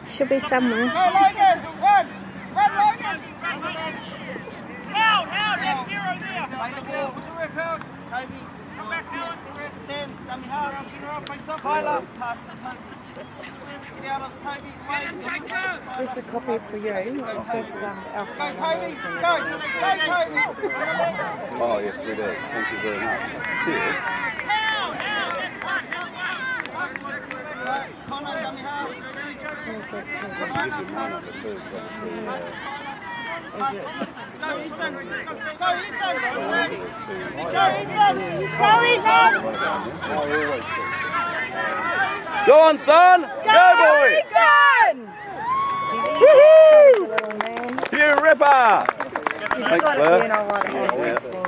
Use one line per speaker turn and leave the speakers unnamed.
She'll be somewhere.
Go, Logan! Run! Run, Logan!
Held, that's 0 there.
Play the ball. Put the ref out. Toby.
Come back, Helen.
Sam, dummy hard. Tyler, pass the Toby. Get out of Toby's way.
There's a copy for you. It's just
Go, Toby! Go! Go, Toby!
Oh, yes, we do. Thank you very much. Cheers.
Connor, dummy hard. Go, Ethan! Go, Ethan! Go, Ethan! Go, Ethan!
Go on, son! Go, boy! Woohoo! You ripper! Thanks, Claire.